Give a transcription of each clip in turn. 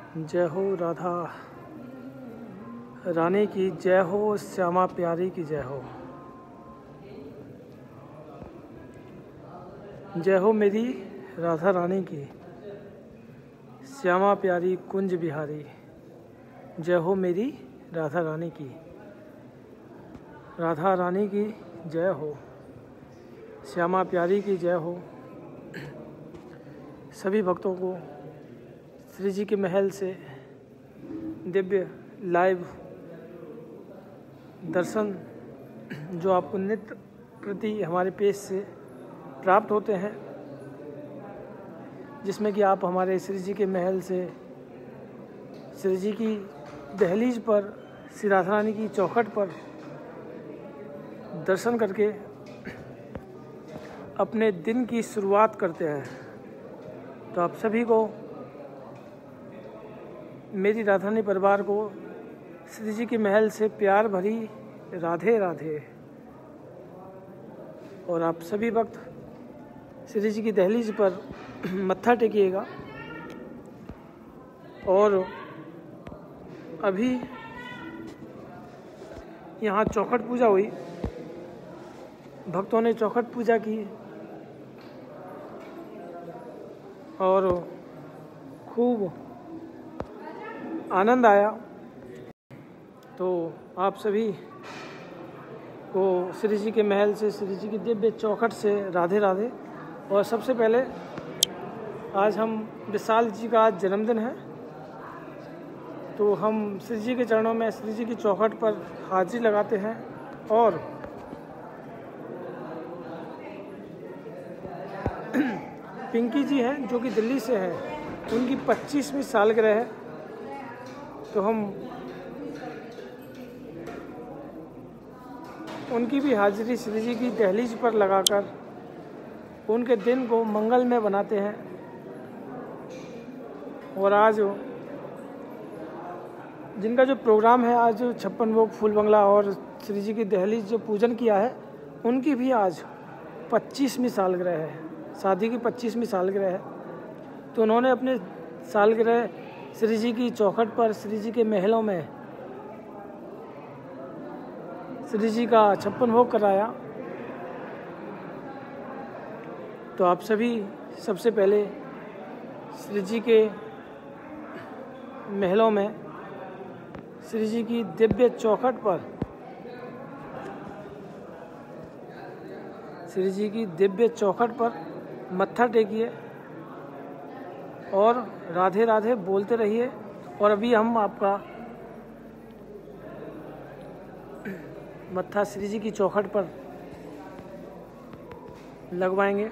जय हो राधा रानी की जय हो, श्यामा प्यारी की जय हो। जय हो मेरी राधा रानी की, श्यामा प्यारी कुंज बिहारी। जय हो मेरी राधा रानी की, राधा रानी की जय हो, श्यामा प्यारी की जय हो। सभी भक्तों को श्री जी के महल से दिव्य लाइव दर्शन जो आपको नित्य प्रति हमारे पेज से प्राप्त होते हैं, जिसमें कि आप हमारे श्री जी के महल से श्री जी की दहलीज पर, श्री राधा रानी की चौखट पर दर्शन करके अपने दिन की शुरुआत करते हैं। तो आप सभी को, मेरी राधा रानी परिवार को श्री जी के महल से प्यार भरी राधे राधे। और आप सभी भक्त श्री जी की दहलीज पर मत्था टेकिएगा। और अभी यहाँ चौखट पूजा हुई, भक्तों ने चौखट पूजा की और खूब आनंद आया। तो आप सभी को श्री जी के महल से, श्री जी की दिव्य चौखट से राधे राधे। और सबसे पहले आज हम विशाल जी का आज जन्मदिन है, तो हम श्री जी के चरणों में, श्री जी की चौखट पर हाजिरी लगाते हैं। और पिंकी जी हैं जो कि दिल्ली से हैं, उनकी 25वीं सालगिरह है, तो हम उनकी भी हाजिरी श्री जी की दहलीज पर लगाकर उनके दिन को मंगलमय बनाते हैं। और आज जिनका जो प्रोग्राम है, आज 56 भोग फूल बंगला और श्री जी की दहलीज जो पूजन किया है, उनकी भी आज 25वीं सालगिरह है, शादी की 25वीं सालगिरह है। तो उन्होंने अपने सालगिरह श्री जी की चौखट पर, श्री जी के महलों में श्री जी का 56 भोग कराया। तो आप सभी सबसे पहले श्री जी के महलों में श्री जी की दिव्य चौखट पर, श्री जी की दिव्य चौखट पर मत्था टेकिए और राधे राधे बोलते रहिए। और अभी हम आपका मत्था श्री जी की चौखट पर लगवाएंगे।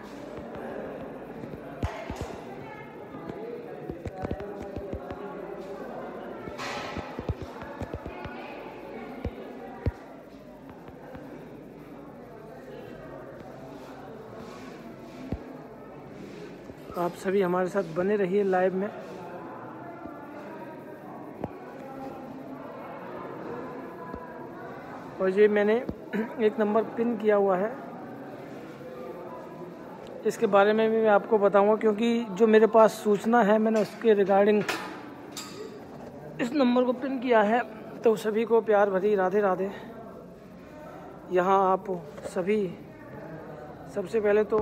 तो आप सभी हमारे साथ बने रहिए लाइव में। और ये मैंने एक नंबर पिन किया हुआ है, इसके बारे में भी मैं आपको बताऊंगा, क्योंकि जो मेरे पास सूचना है मैंने उसके रिगार्डिंग इस नंबर को पिन किया है। तो सभी को प्यार भरी राधे राधे। यहाँ आप सभी सबसे पहले तो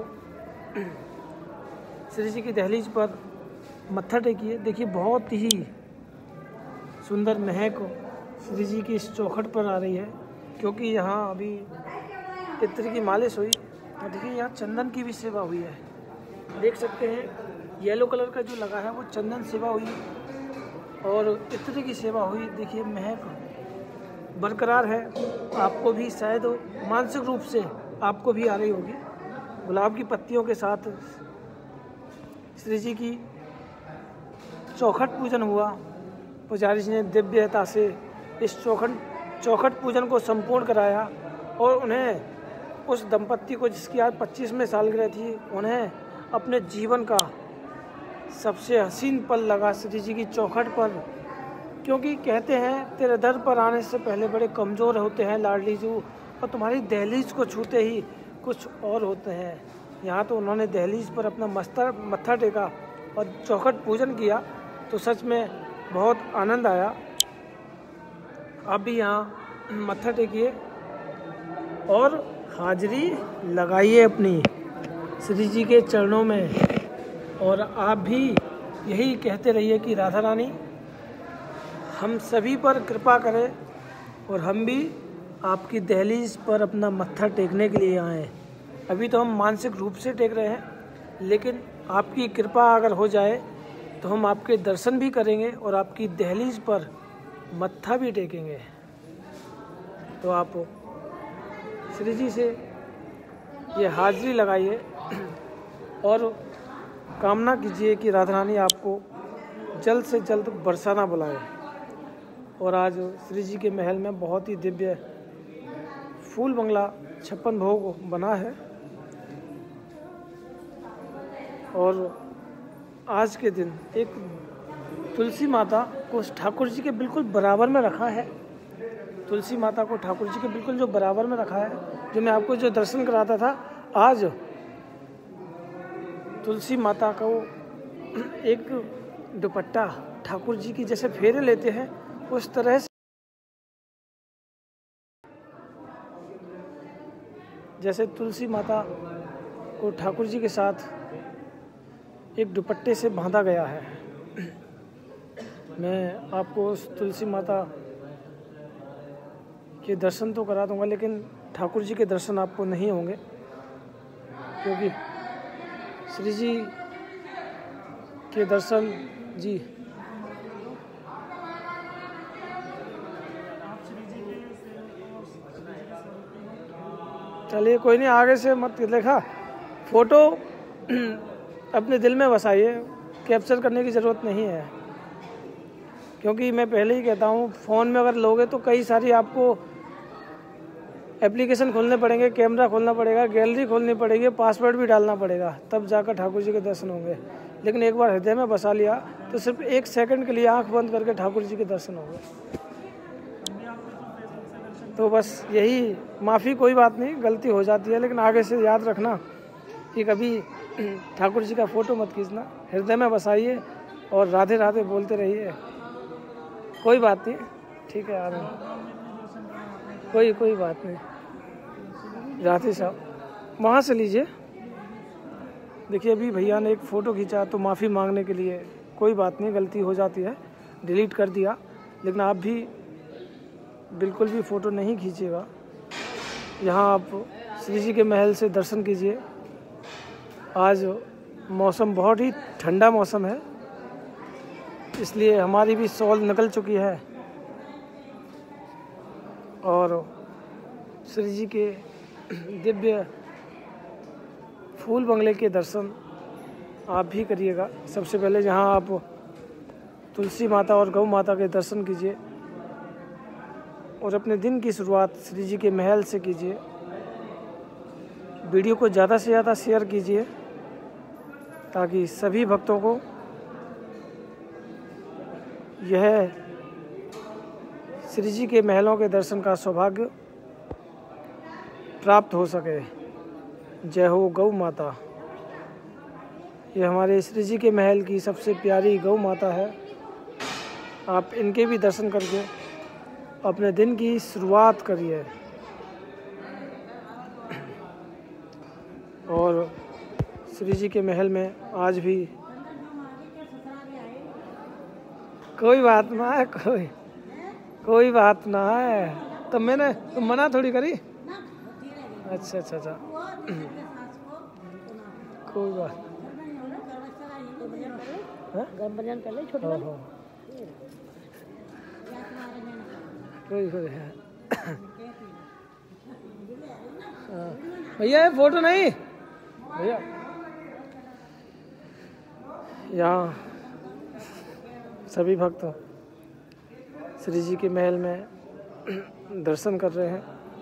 श्री जी की दहलीज पर मत्था टेकिए। देखिए बहुत ही सुंदर महक श्री जी की इस चौखट पर आ रही है, क्योंकि यहाँ अभी इत्र की मालिश हुई। और देखिए यहाँ चंदन की भी सेवा हुई है, देख सकते हैं येलो कलर का जो लगा है वो चंदन सेवा हुई और इत्र की सेवा हुई। देखिए महक बरकरार है, आपको भी शायद मानसिक रूप से आपको भी आ रही होगी। गुलाब की पत्तियों के साथ श्री जी की चौखट पूजन हुआ। पुजारी जी ने दिव्यता से इस चौखट पूजन को संपूर्ण कराया। और उन्हें, उस दंपत्ति को जिसकी आज 25वीं सालगिरह थी, उन्हें अपने जीवन का सबसे हसीन पल लगा श्री जी की चौखट पर। क्योंकि कहते हैं तेरे दर पर आने से पहले बड़े कमज़ोर होते हैं लाडली जू, और तुम्हारी दहलीज को छूते ही कुछ और होते हैं। यहाँ तो उन्होंने दहलीज पर अपना मत्था टेका और चौखट पूजन किया, तो सच में बहुत आनंद आया। आप भी यहाँ मत्था टेकिए और हाजिरी लगाइए अपनी श्री जी के चरणों में। और आप भी यही कहते रहिए कि राधा रानी हम सभी पर कृपा करें और हम भी आपकी दहलीज पर अपना मत्था टेकने के लिए आए। अभी तो हम मानसिक रूप से टेक रहे हैं, लेकिन आपकी कृपा अगर हो जाए तो हम आपके दर्शन भी करेंगे और आपकी दहलीज पर मत्था भी टेकेंगे। तो आप श्री जी से ये हाजिरी लगाइए और कामना कीजिए कि राधा रानी आपको जल्द से जल्द बरसाना बुलाए। और आज श्री जी के महल में बहुत ही दिव्य फूल बंगला 56 भोग बना है। और आज के दिन एक तुलसी माता को ठाकुर जी के बिल्कुल बराबर में रखा है। तुलसी माता को ठाकुर जी के बिल्कुल जो बराबर में रखा है, जो मैं आपको जो दर्शन कराता था, आज तुलसी माता को एक दुपट्टा ठाकुर जी की जैसे फेरे लेते हैं उस तरह से, जैसे तुलसी माता को ठाकुर जी के साथ एक दुपट्टे से बांधा गया है। मैं आपको उस तुलसी माता के दर्शन तो करा दूंगा, लेकिन ठाकुर जी के दर्शन आपको नहीं होंगे, क्योंकि श्री जी के दर्शन जी चलिए कोई नहीं, आगे से मत देखा, फोटो अपने दिल में बसाइए, कैप्चर करने की ज़रूरत नहीं है। क्योंकि मैं पहले ही कहता हूँ, फ़ोन में अगर लोगे तो कई सारी आपको एप्लीकेशन खोलने पड़ेंगे, कैमरा खोलना पड़ेगा, गैलरी खोलनी पड़ेगी, पासवर्ड भी डालना पड़ेगा, तब जाकर ठाकुर जी के दर्शन होंगे। लेकिन एक बार हृदय में बसा लिया तो सिर्फ 1 सेकंड के लिए आंख बंद करके ठाकुर जी के दर्शन होंगे। तो बस यही, माफ़ी, कोई बात नहीं, गलती हो जाती है, लेकिन आगे से याद रखना कि कभी ठाकुर जी का फ़ोटो मत खींचना, हृदय में बसाइए और राधे राधे बोलते रहिए। कोई बात नहीं, ठीक है, आ रहे हैं, कोई बात नहीं। राधे साहब वहाँ से लीजिए। देखिए अभी भैया ने एक फ़ोटो खींचा तो माफ़ी मांगने के लिए, कोई बात नहीं, गलती हो जाती है, डिलीट कर दिया। लेकिन आप भी बिल्कुल भी फ़ोटो नहीं खींचिएगा। यहाँ आप श्री जी के महल से दर्शन कीजिए। आज मौसम बहुत ही ठंडा मौसम है, इसलिए हमारी भी शॉल निकल चुकी है। और श्री जी के दिव्य फूल बंगले के दर्शन आप भी करिएगा। सबसे पहले जहाँ आप तुलसी माता और गौ माता के दर्शन कीजिए और अपने दिन की शुरुआत श्री जी के महल से कीजिए। वीडियो को ज़्यादा से ज़्यादा शेयर कीजिए ताकि सभी भक्तों को यह श्री जी के महलों के दर्शन का सौभाग्य प्राप्त हो सके। जय हो गौ माता। ये हमारे श्री जी के महल की सबसे प्यारी गौ माता है। आप इनके भी दर्शन करके अपने दिन की शुरुआत करिए। और श्री जी के महल में आज भी कोई बात ना है, कोई बात ना है। तो मैंने मना थोड़ी करी। अच्छा, कोई बात कोई है। भैया फोटो नहीं भैया। यहाँ सभी भक्त श्री जी के महल में दर्शन कर रहे हैं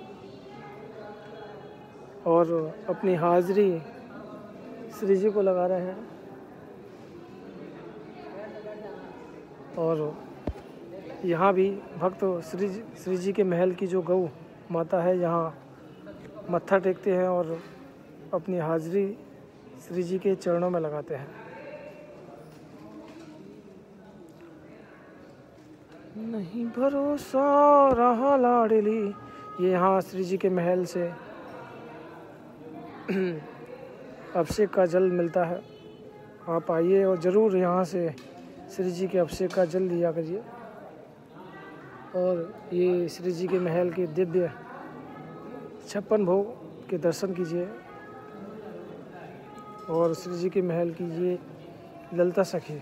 और अपनी हाजिरी श्री जी को लगा रहे हैं। और यहाँ भी भक्त श्री जी के महल की जो गौ माता है, यहाँ मत्था टेकते हैं और अपनी हाजिरी श्री जी के चरणों में लगाते हैं। नहीं भरोसा रहा लाडली। ये यहाँ श्री जी के महल से अभिषेक का जल मिलता है। आप आइए और ज़रूर यहाँ से श्री जी के अभिषेक का जल लिया करिए। और ये श्री जी के महल के दिव्य 56 भोग के दर्शन कीजिए। और श्री जी के महल की ये ललिता सखी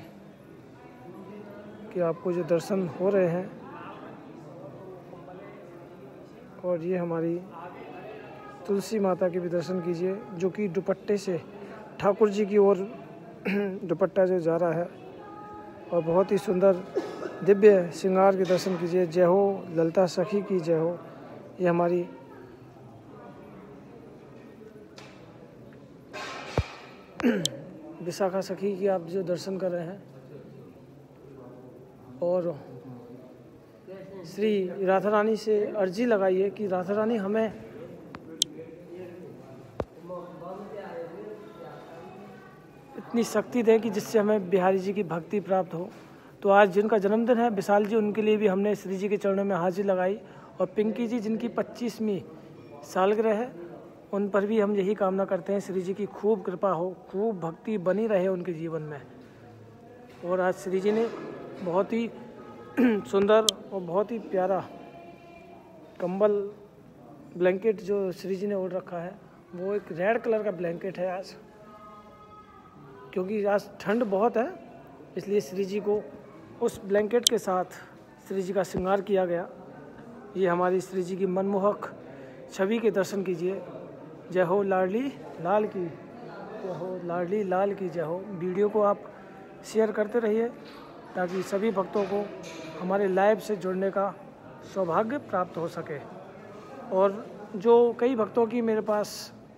कि आपको जो दर्शन हो रहे हैं। और ये हमारी तुलसी माता के भी दर्शन कीजिए, जो कि दुपट्टे से ठाकुर जी की ओर दुपट्टा जो जा रहा है। और बहुत ही सुंदर दिव्य श्रृंगार के दर्शन कीजिए। जय हो ललिता सखी की जय हो। ये हमारी विशाखा सखी की आप जो दर्शन कर रहे हैं। और श्री राधा रानी से अर्जी लगाइए कि राधा रानी हमें इतनी शक्ति दे कि जिससे हमें बिहारी जी की भक्ति प्राप्त हो। तो आज जिनका जन्मदिन है विशाल जी, उनके लिए भी हमने श्री जी के चरणों में हाजिर लगाई। और पिंकी जी जिनकी 25वीं सालगिरह है, उन पर भी हम यही कामना करते हैं श्री जी की खूब कृपा हो, खूब भक्ति बनी रहे उनके जीवन में। और आज श्री जी ने बहुत ही सुंदर और बहुत ही प्यारा कंबल ब्लैंकेट जो श्री जी ने ओढ़ रखा है, वो एक रेड कलर का ब्लैंकेट है आज, क्योंकि आज ठंड बहुत है, इसलिए श्री जी को उस ब्लैंकेट के साथ श्री जी का श्रृंगार किया गया। ये हमारी श्री जी की मनमोहक छवि के दर्शन कीजिए। जय हो लाडली लाल की जय हो, लाडली लाल की जय हो। वीडियो को आप शेयर करते रहिए ताकि सभी भक्तों को हमारे लाइव से जुड़ने का सौभाग्य प्राप्त हो सके। और जो कई भक्तों की मेरे पास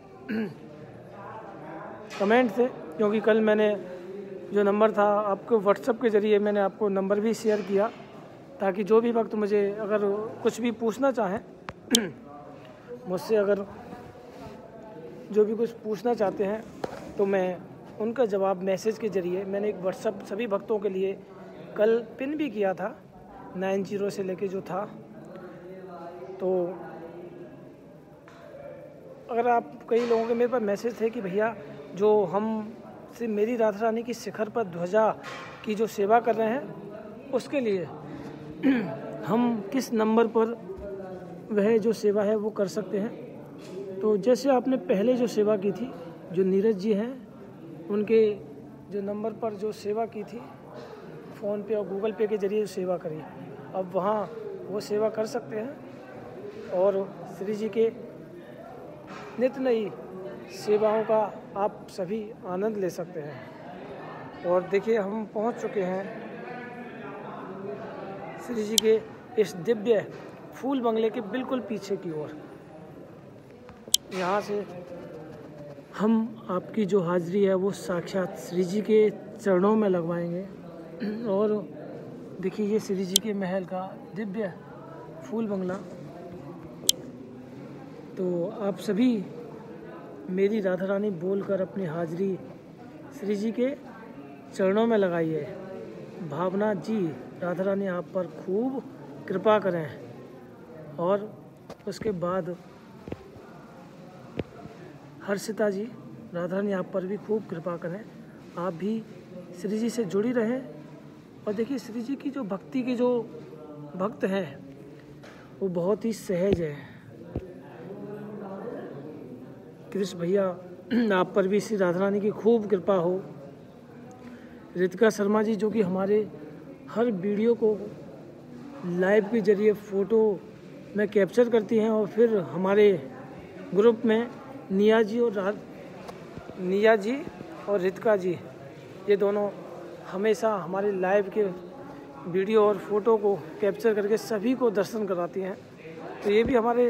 कमेंट थे, क्योंकि कल मैंने जो नंबर था आपको व्हाट्सएप के ज़रिए मैंने आपको नंबर भी शेयर किया, ताकि जो भी भक्त मुझे अगर कुछ भी पूछना चाहें मुझसे, अगर जो भी कुछ पूछना चाहते हैं तो मैं उनका जवाब मैसेज के ज़रिए, मैंने एक व्हाट्सएप सभी भक्तों के लिए कल पिन भी किया था 90 से लेके जो था। तो अगर आप कई लोगों के मेरे पास मैसेज थे कि भैया जो हम से मेरी राधा रानी की शिखर पर ध्वजा की जो सेवा कर रहे हैं उसके लिए हम किस नंबर पर वह जो सेवा है वो कर सकते हैं। तो जैसे आपने पहले जो सेवा की थी, जो नीरज जी हैं उनके जो नंबर पर जो सेवा की थी, फ़ोन पे और गूगल पे के ज़रिए सेवा करी, अब वहाँ वो सेवा कर सकते हैं और श्री जी के नित्य नई सेवाओं का आप सभी आनंद ले सकते हैं। और देखिए हम पहुँच चुके हैं श्री जी के इस दिव्य फूल बंगले के बिल्कुल पीछे की ओर। यहाँ से हम आपकी जो हाज़िरी है वो साक्षात श्री जी के चरणों में लगवाएंगे। और देखिए ये श्री जी के महल का दिव्य फूल बंगला। तो आप सभी मेरी राधा रानी बोलकर अपनी हाज़िरी श्री जी के चरणों में लगाइए। भावना जी राधा रानी आप पर खूब कृपा करें। और उसके बाद हर्षिता जी राधा रानी आप पर भी खूब कृपा करें। आप भी श्री जी से जुड़ी रहें। और देखिए श्री जी की जो भक्ति के जो भक्त हैं वो बहुत ही सहज है। कृष्ण भैया आप पर भी श्री राधा रानी की खूब कृपा हो। रितिका शर्मा जी जो कि हमारे हर वीडियो को लाइव के जरिए फ़ोटो में कैप्चर करती हैं और फिर हमारे ग्रुप में निया जी और रितिका जी, ये दोनों हमेशा हमारे लाइव के वीडियो और फ़ोटो को कैप्चर करके सभी को दर्शन कराती हैं। तो ये भी हमारे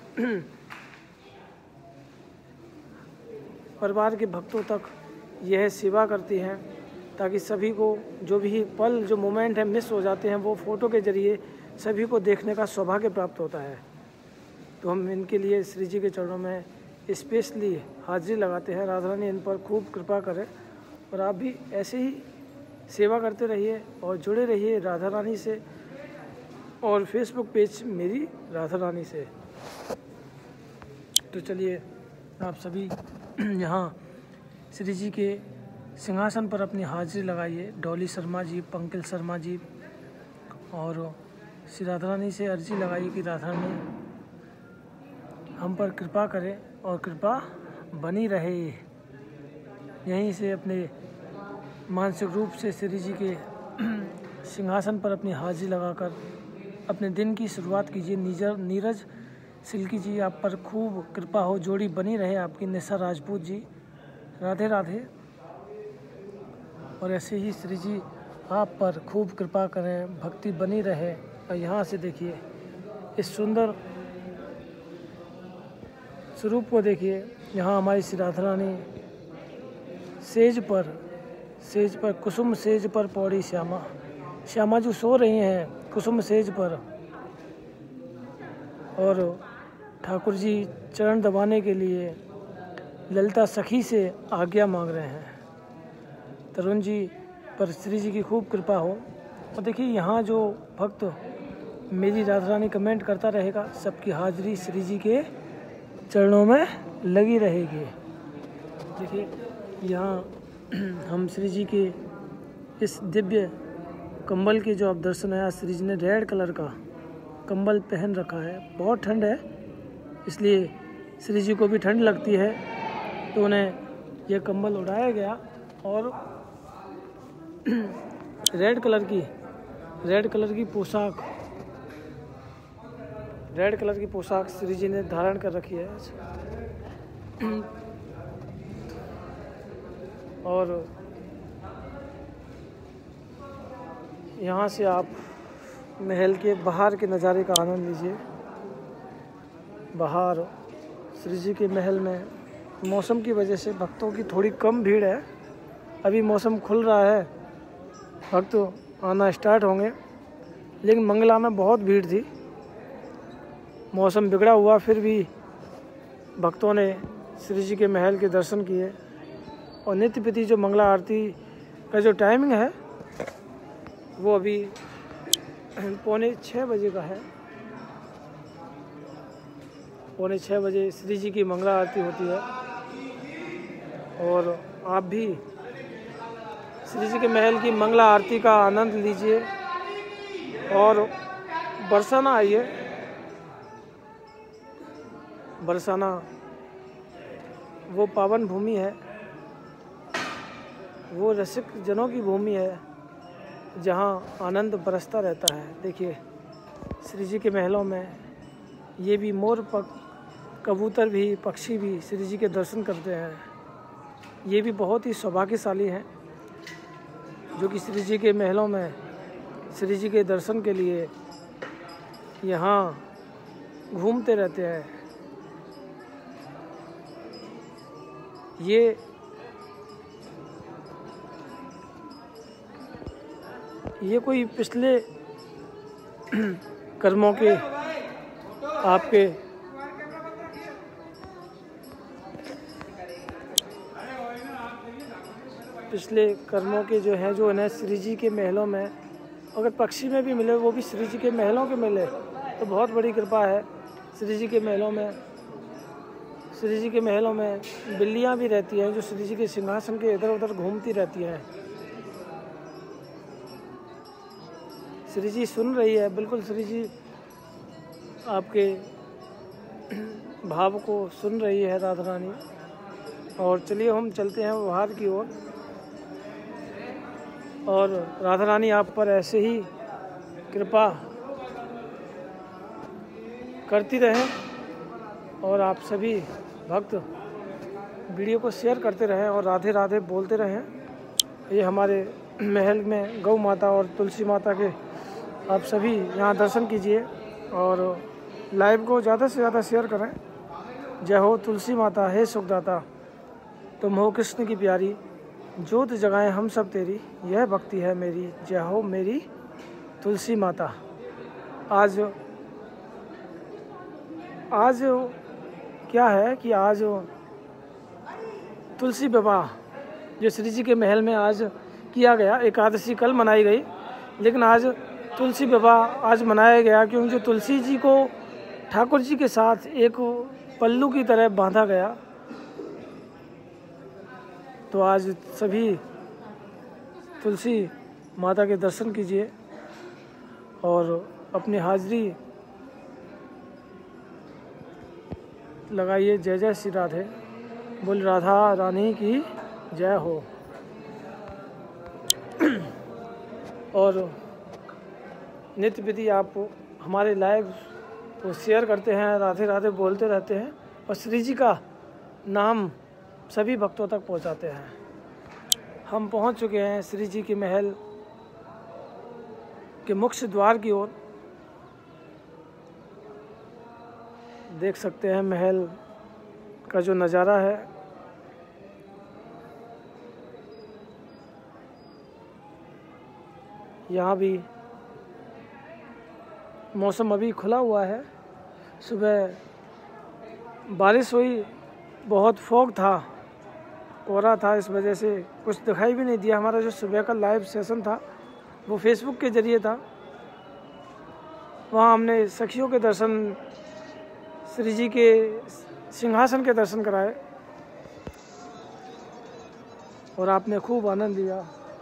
परिवार के भक्तों तक यह सेवा करती हैं, ताकि सभी को जो भी पल जो मोमेंट है मिस हो जाते हैं वो फ़ोटो के ज़रिए सभी को देखने का सौभाग्य प्राप्त होता है। तो हम इनके लिए श्री जी के चरणों में स्पेशली हाजिरी लगाते हैं। राधा रानी इन पर खूब कृपा करें और आप भी ऐसे ही सेवा करते रहिए और जुड़े रहिए राधा रानी से। और फेसबुक पेज मेरी राधा रानी से। तो चलिए आप सभी यहाँ श्री जी के सिंहासन पर अपनी हाजिरी लगाइए। डॉली शर्मा जी, पंकज शर्मा जी, और श्री राधा रानी से अर्जी लगाइए कि राधा रानी हम पर कृपा करें और कृपा बनी रहे। यहीं से अपने मानसिक रूप से श्री जी के सिंहासन पर अपनी हाजिरी लगाकर अपने दिन की शुरुआत कीजिए। नीरज सिल्की जी, आप पर खूब कृपा हो, जोड़ी बनी रहे आपकी। निशा राजपूत जी, राधे राधे। और ऐसे ही श्री जी आप पर खूब कृपा करें, भक्ति बनी रहे। और यहाँ से देखिए इस सुंदर स्वरूप को देखिए। यहाँ हमारी श्री राधा रानी सेज पर कुसुम सेज पर पौड़ी श्यामा जो सो रही हैं कुसुम सेज पर, और ठाकुर जी चरण दबाने के लिए ललिता सखी से आज्ञा मांग रहे हैं। तरुण जी पर श्री जी की खूब कृपा हो। और देखिए यहाँ जो भक्त मेरी राधा रानी कमेंट करता रहेगा, सबकी हाजिरी श्री जी के चरणों में लगी रहेगी। देखिए यहाँ हम श्री जी के इस दिव्य कंबल के जो आप दर्शन है, श्री जी ने रेड कलर का कंबल पहन रखा है। बहुत ठंड है, इसलिए श्री जी को भी ठंड लगती है, तो उन्हें यह कंबल उड़ाया गया। और रेड कलर की पोशाक श्री जी ने धारण कर रखी है। और यहाँ से आप महल के बाहर के नज़ारे का आनंद लीजिए। बाहर श्री जी के महल में मौसम की वजह से भक्तों की थोड़ी कम भीड़ है। अभी मौसम खुल रहा है, भक्त आना स्टार्ट होंगे, लेकिन मंगला में बहुत भीड़ थी। मौसम बिगड़ा हुआ फिर भी भक्तों ने श्री जी के महल के दर्शन किए। और नित्य प्रति जो मंगला आरती का जो टाइमिंग है वो अभी 5:45 बजे का है। 5:45 बजे श्री जी की मंगला आरती होती है। और आप भी श्री जी के महल की मंगला आरती का आनंद लीजिए और बरसाना आइए। बरसाना वो पावन भूमि है, वो रसिक जनों की भूमि है, जहाँ आनंद बरसता रहता है। देखिए श्री जी के महलों में ये भी मोर कबूतर भी, पक्षी भी श्री जी के दर्शन करते हैं। ये भी बहुत ही सौभाग्यशाली हैं जो कि श्री जी के महलों में श्री जी के दर्शन के लिए यहाँ घूमते रहते हैं। ये कोई पिछले कर्मों के आपके पिछले कर्मों के जो है, जो है श्री जी के महलों में अगर पक्षी में भी मिले, वो भी श्री जी के महलों के मिले तो बहुत बड़ी कृपा है। श्री जी के महलों में बिल्लियाँ भी रहती हैं जो श्री जी के सिंहासन के इधर उधर घूमती रहती हैं। श्री जी सुन रही है, बिल्कुल श्री जी आपके भाव को सुन रही है राधा रानी। और चलिए हम चलते हैं बाहर की ओर। और राधा रानी आप पर ऐसे ही कृपा करती रहें और आप सभी भक्त वीडियो को शेयर करते रहें और राधे राधे बोलते रहें। ये हमारे महल में गौ माता और तुलसी माता के आप सभी यहाँ दर्शन कीजिए और लाइव को ज़्यादा से ज़्यादा शेयर करें। जय हो तुलसी माता, हे सुखदाता, तुम हो कृष्ण की प्यारी, ज्योत जगाएं हम सब तेरी, यह भक्ति है मेरी, जय हो मेरी तुलसी माता। आज क्या है कि आज तुलसी विवाह जो श्री जी के महल में आज किया गया, एकादशी कल मनाई गई, लेकिन आज तुलसी विवाह आज मनाया गया, क्योंकि जो तुलसी जी को ठाकुर जी के साथ एक पल्लू की तरह बांधा गया। तो आज सभी तुलसी माता के दर्शन कीजिए और अपनी हाजिरी लगाइए। जय जय श्री राधे, बोल राधा रानी की जय हो। और नित्य विधि आप हमारे लाइव को शेयर करते हैं, राधे राधे बोलते रहते हैं और श्री जी का नाम सभी भक्तों तक पहुंचाते हैं। हम पहुंच चुके हैं श्री जी के महल के मुख्य द्वार की ओर। देख सकते हैं महल का जो नज़ारा है। यहाँ भी मौसम अभी खुला हुआ है। सुबह बारिश हुई, बहुत फॉग था, कोहरा था, इस वजह से कुछ दिखाई भी नहीं दिया। हमारा जो सुबह का लाइव सेशन था वो फेसबुक के ज़रिए था। वहाँ हमने सखियों के दर्शन, श्री जी के सिंहासन के दर्शन कराए और आपने खूब आनंद लिया।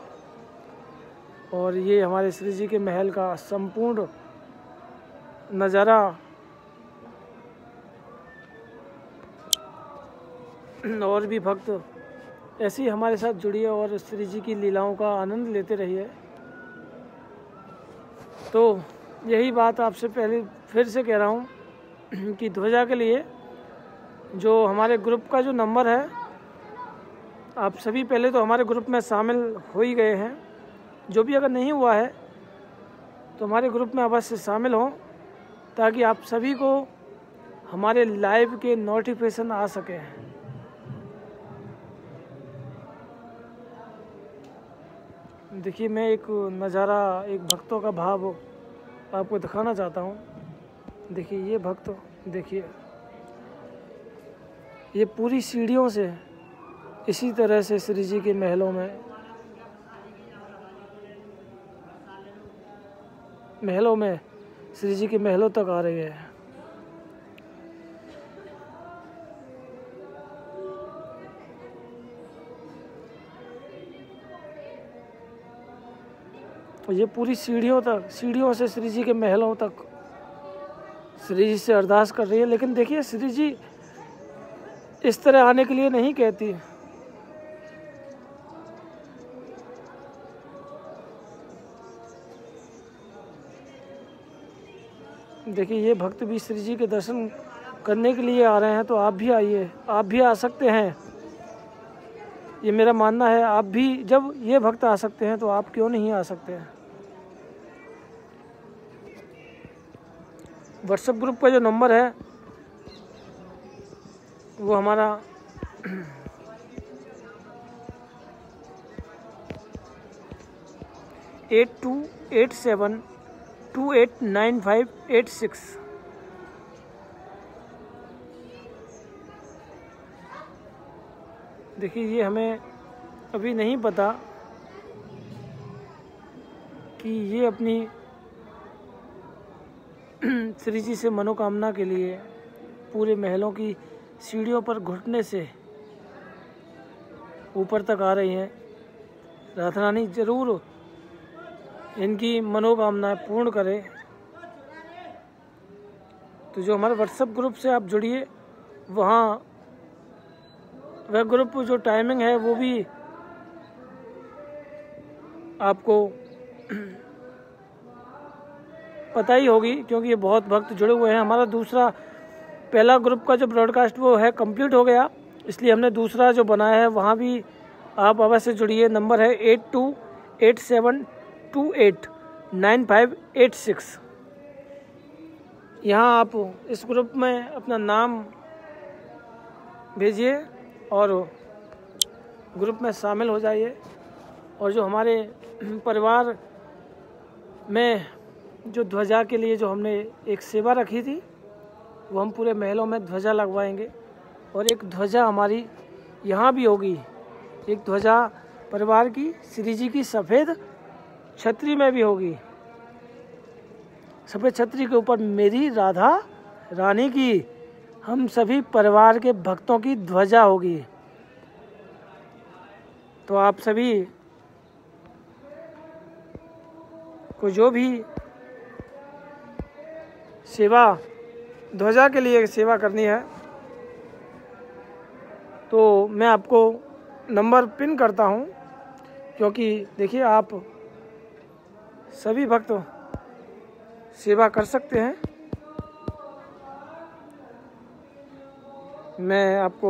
और ये हमारे श्री जी के महल का संपूर्ण नज़ारा। और भी भक्त ऐसे ही हमारे साथ जुड़िए और श्री जी की लीलाओं का आनंद लेते रहिए। तो यही बात आपसे पहले फिर से कह रहा हूँ कि ध्वजा के लिए जो हमारे ग्रुप का जो नंबर है, आप सभी पहले तो हमारे ग्रुप में शामिल हो ही गए हैं। जो भी अगर नहीं हुआ है तो हमारे ग्रुप में अवश्य शामिल हों, ताकि आप सभी को हमारे लाइव के नोटिफिकेशन आ सके। देखिए, मैं एक नज़ारा, एक भक्तों का भाव आपको दिखाना चाहता हूँ। देखिए ये भक्त, देखिए ये पूरी सीढ़ियों से इसी तरह से श्री जी के महलों में श्री जी के महलों तक आ रही है। तो ये पूरी सीढ़ियों से श्री जी के महलों तक श्री जी से अरदास कर रही है। लेकिन देखिए, श्री जी इस तरह आने के लिए नहीं कहती। देखिए, ये भक्त भी श्री जी के दर्शन करने के लिए आ रहे हैं। तो आप भी आइए, आप भी आ सकते हैं। ये मेरा मानना है, आप भी जब ये भक्त आ सकते हैं तो आप क्यों नहीं आ सकते हैं। व्हाट्सएप ग्रुप का जो नंबर है वो हमारा 8287289586। देखिए, ये हमें अभी नहीं पता कि ये अपनी श्री जी से मनोकामना के लिए पूरे महलों की सीढ़ियों पर घुटने से ऊपर तक आ रही हैं। राधा रानी जरूर इनकी मनोकामनाएं पूर्ण करे। तो जो हमारे व्हाट्सएप ग्रुप से आप जुड़िए, वहाँ वह ग्रुप जो टाइमिंग है वो भी आपको पता ही होगी, क्योंकि ये बहुत भक्त जुड़े हुए हैं। हमारा दूसरा पहला ग्रुप का जो ब्रॉडकास्ट वो है कंप्लीट हो गया, इसलिए हमने दूसरा जो बनाया है वहाँ भी आप अवश्य जुड़िए। नंबर है 8287289586। यहाँ आप इस ग्रुप में अपना नाम भेजिए और ग्रुप में शामिल हो जाइए। और जो हमारे परिवार में जो ध्वजा के लिए जो हमने एक सेवा रखी थी, वो हम पूरे महलों में ध्वजा लगवाएंगे। और एक ध्वजा हमारी यहाँ भी होगी, एक ध्वजा परिवार की श्री जी की सफ़ेद छतरी में भी होगी। सफ़ेद छतरी के ऊपर मेरी राधा रानी की, हम सभी परिवार के भक्तों की ध्वजा होगी। तो आप सभी को जो भी सेवा, ध्वजा के लिए सेवा करनी है, तो मैं आपको नंबर पिन करता हूं, क्योंकि देखिए आप सभी भक्त सेवा कर सकते हैं। मैं आपको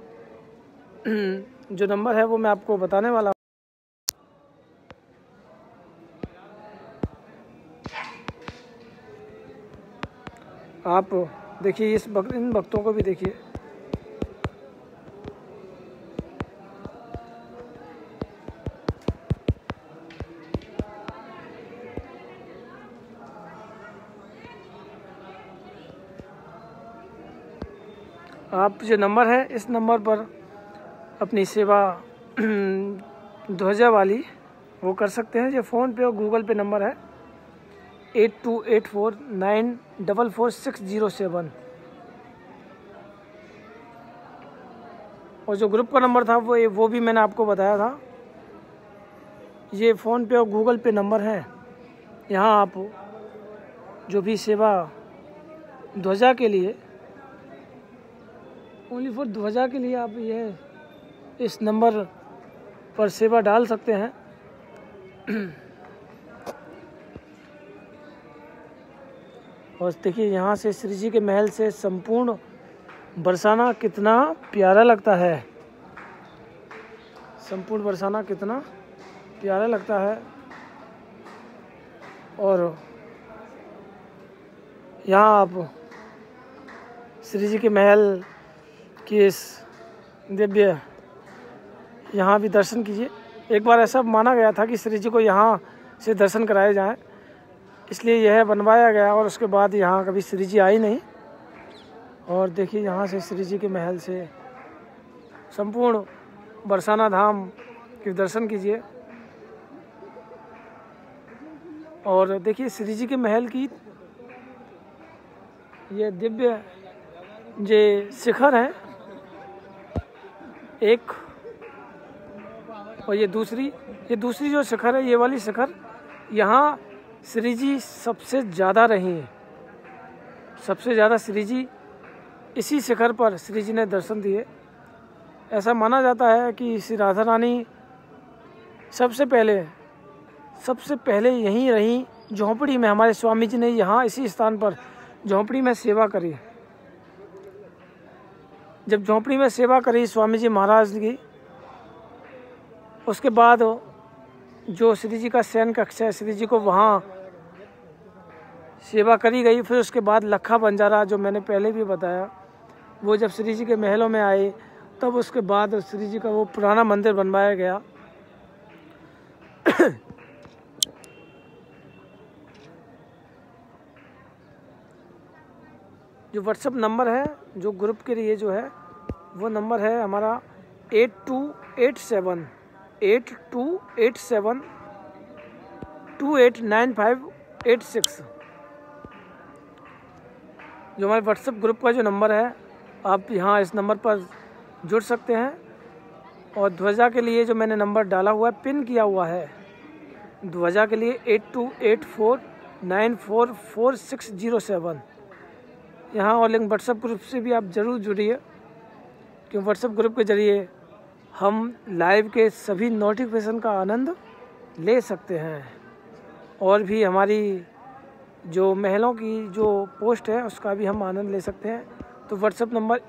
जो नंबर है वो मैं आपको बताने वाला हूँ। आप देखिए इन भक्तों को भी देखिए। आप जो नंबर है इस नंबर पर अपनी सेवा ध्वजा वाली वो कर सकते हैं। जो फ़ोन पे और गूगल पे नंबर है 8284944607। और जो ग्रुप का नंबर था वो भी मैंने आपको बताया था। ये फ़ोन पे और गूगल पे नंबर है। यहाँ आप जो भी सेवा ध्वजा के लिए, ओनली फॉर ध्वजा के लिए आप ये इस नंबर पर सेवा डाल सकते हैं। और देखिए यहाँ से श्री जी के महल से संपूर्ण बरसाना कितना प्यारा लगता है। संपूर्ण बरसाना कितना प्यारा लगता है। और यहाँ आप श्री जी के महल की इस दिव्य यहाँ भी दर्शन कीजिए। एक बार ऐसा माना गया था कि श्री जी को यहाँ से दर्शन कराए जाएं, इसलिए यह बनवाया गया। और उसके बाद यहाँ कभी श्री जी आई नहीं। और देखिए यहाँ से श्री जी के महल से संपूर्ण बरसाना धाम के दर्शन कीजिए। और देखिए श्री जी के महल की ये दिव्य जे शिखर है एक, और ये दूसरी जो शिखर है, ये वाली शिखर, यहाँ श्री जी सबसे ज़्यादा रही हैं। सबसे ज़्यादा श्री जी इसी शिखर पर श्री जी ने दर्शन दिए। ऐसा माना जाता है कि श्री राधा रानी सबसे पहले यहीं रहीं, झोंपड़ी में। हमारे स्वामी जी ने यहाँ इसी स्थान पर झोंपड़ी में सेवा करी। जब झोंपड़ी में सेवा करी स्वामी जी महाराज की, उसके बाद जो श्री जी का शयन कक्ष है, श्री जी को वहाँ सेवा करी गई। फिर उसके बाद लखा बंजारा, जो मैंने पहले भी बताया, वो जब श्री जी के महलों में आए, तब उसके बाद श्री जी का वो पुराना मंदिर बनवाया गया। जो व्हाट्सएप नंबर है जो ग्रुप के लिए जो है, वो नंबर है हमारा 8287289586। जो हमारे व्हाट्सएप ग्रुप का जो नंबर है, आप यहाँ इस नंबर पर जुड़ सकते हैं। और ध्वजा के लिए जो मैंने नंबर डाला हुआ है, पिन किया हुआ है, ध्वजा के लिए 8284944607। यहाँ और लिंक व्हाट्सएप ग्रुप से भी आप ज़रूर जुड़िए, क्योंकि व्हाट्सएप ग्रुप के ज़रिए हम लाइव के सभी नोटिफिकेशन का आनंद ले सकते हैं। और भी हमारी जो महलों की जो पोस्ट है उसका भी हम आनंद ले सकते हैं। तो व्हाट्सएप नंबर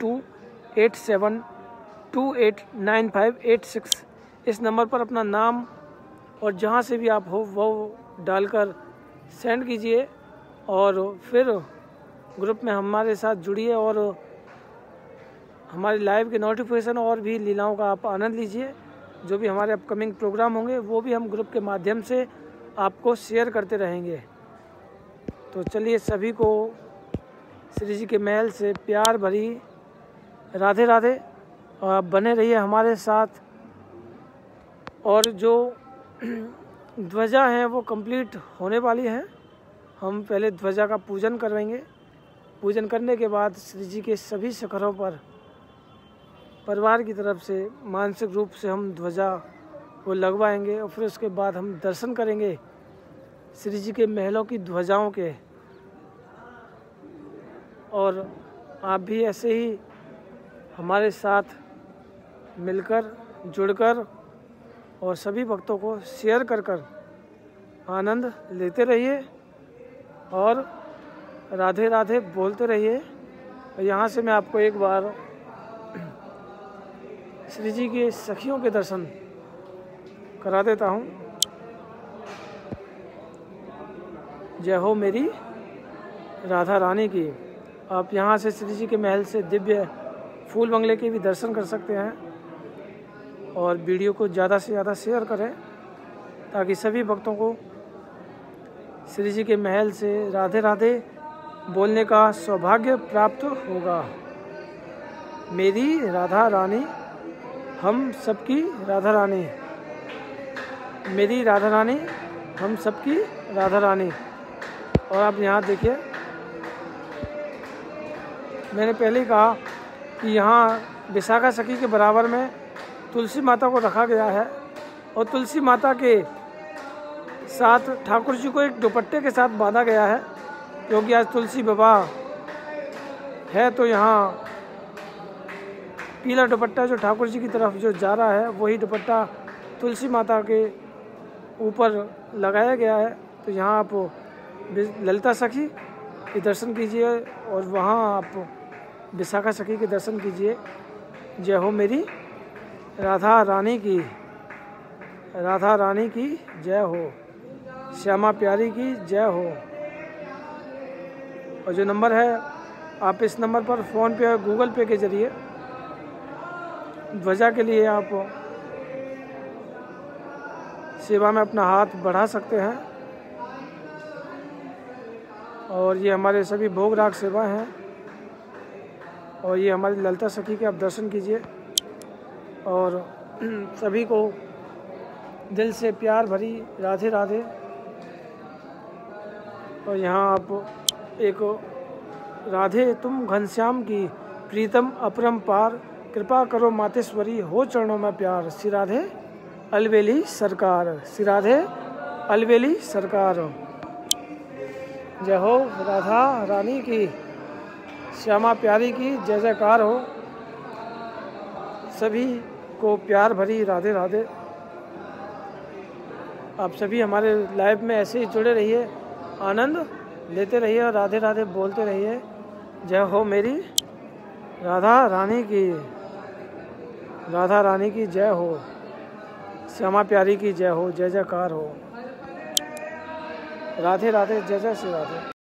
8287289586, इस नंबर पर अपना नाम और जहाँ से भी आप हो वो डालकर सेंड कीजिए। और फिर ग्रुप में हमारे साथ जुड़िए और हमारे लाइव के नोटिफिकेशन और भी लीलाओं का आप आनंद लीजिए। जो भी हमारे अपकमिंग प्रोग्राम होंगे वो भी हम ग्रुप के माध्यम से आपको शेयर करते रहेंगे। तो चलिए सभी को श्री जी के महल से प्यार भरी राधे राधे, और आप बने रहिए हमारे साथ। और जो ध्वजा हैं वो कंप्लीट होने वाली हैं। हम पहले ध्वजा का पूजन करवाएंगे। पूजन करने के बाद श्री जी के सभी शिखरों पर परिवार की तरफ से मानसिक रूप से हम ध्वजा को लगवाएंगे और फिर उसके बाद हम दर्शन करेंगे श्री जी के महलों की ध्वजाओं के। और आप भी ऐसे ही हमारे साथ मिलकर जुड़कर और सभी भक्तों को शेयर कर आनंद लेते रहिए और राधे राधे बोलते रहिए। यहाँ से मैं आपको एक बार श्री जी के सखियों के दर्शन करा देता हूँ। जय हो मेरी राधा रानी की। आप यहाँ से श्री जी के महल से दिव्य फूल बंगले के भी दर्शन कर सकते हैं और वीडियो को ज़्यादा से ज़्यादा शेयर करें ताकि सभी भक्तों को श्री जी के महल से राधे राधे बोलने का सौभाग्य प्राप्त होगा। मेरी राधा रानी, हम सबकी राधा रानी, मेरी राधा रानी, हम सबकी राधा रानी। और आप यहाँ देखिए, मैंने पहले ही कहा कि यहाँ विशाखा सखी के बराबर में तुलसी माता को रखा गया है और तुलसी माता के साथ ठाकुर जी को एक दुपट्टे के साथ बांधा गया है, क्योंकि आज तुलसी विवाह है। तो यहाँ पीला दुपट्टा जो ठाकुर जी की तरफ जो जा रहा है वही दुपट्टा तुलसी माता के ऊपर लगाया गया है। तो यहाँ आप ललिता सखी के दर्शन कीजिए और वहाँ आप विशाखा सखी के दर्शन कीजिए। जय हो मेरी राधा रानी की, राधा रानी की जय हो, श्यामा प्यारी की जय हो। और जो नंबर है आप इस नंबर पर फ़ोन पे और गूगल पे के ज़रिए ध्वजा के लिए आप सेवा में अपना हाथ बढ़ा सकते हैं। और ये हमारे सभी भोग राग सेवा हैं और ये हमारी ललिता सखी के आप दर्शन कीजिए और सभी को दिल से प्यार भरी राधे राधे। और यहाँ आप एक राधे तुम घनश्याम की प्रीतम अपरंपार, कृपा करो मातेश्वरी हो चरणों में प्यार। श्री राधे अलवेली सरकार, श्री राधे अलवेली सरकार। जय हो राधा रानी की, श्यामा प्यारी की जय जयकार हो। सभी को प्यार भरी राधे राधे। आप सभी हमारे लाइव में ऐसे ही जुड़े रहिए, आनंद लेते रहिए और राधे राधे बोलते रहिए। जय हो मेरी राधा रानी की, राधा रानी की जय हो, श्यामा प्यारी की जय हो, जय जयकार हो। राधे राधे, जय जय श्री राधे।